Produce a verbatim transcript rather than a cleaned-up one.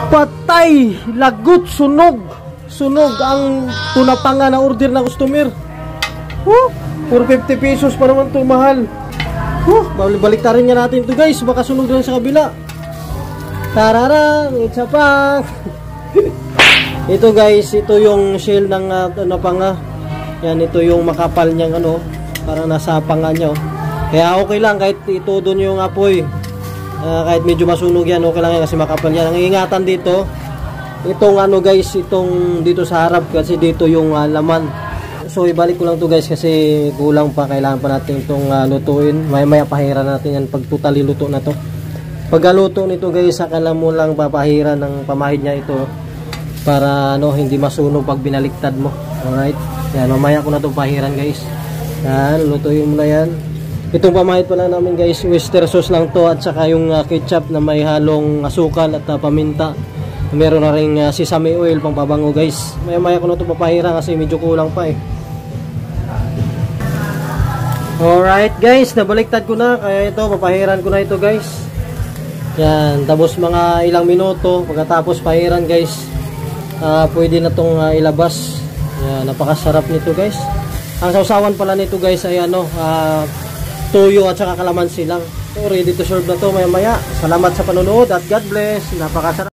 Patay, lagot, sunog. Sunog ang tunapanga na order na customer. Huh, four fifty pesos pa naman ito, mahal. Huh, balik ta rin nga natin ito guys, baka sunog lang sa kabila. Tarara, it's a prank. Ito guys, ito yung shell ng uh, tunapanga. Yan, ito yung makapal niyang ano, parang nasa panga niya. Kaya okay lang kahit ito doon yung apoy. Uh, kahit medyo masunog yan, okay lang yan kasi makapal yan. Ang ingatan dito, itong ano guys, itong dito sa harap kasi dito yung uh, laman. So ibalik ko lang to guys kasi kulang pa, kailangan pa natin itong uh, lutuin. Maya maya pahiran natin yan pag totally luto na to. Pagkaluto nito guys, saka lang mo lang papahiran ng pamahid niya ito para ano, hindi masunog pag binaliktad mo. Alright, yan, mamaya ko na itong pahiran guys. Yan, lutuin mo na yan. Itong pamahid pala namin guys, oyster sauce lang to at saka yung uh, ketchup na may halong asukal at uh, paminta. Meron na ring uh, sesame oil pang pabango guys. Maya maya ko na ito papahiran kasi medyo kulang pa eh. Alright guys, nabaliktad ko na, kaya ito papahiran ko na ito guys. Yan, tapos mga ilang minuto pagkatapos pahiran guys, uh, pwede na itong uh, ilabas. Yan, napakasarap nito guys. Ang sausawan pala nito guys ay ano, uh, tuyo at saka kalamansi lang. So ready to serve na to maya maya. Salamat sa panonood at God bless. Napakasarap.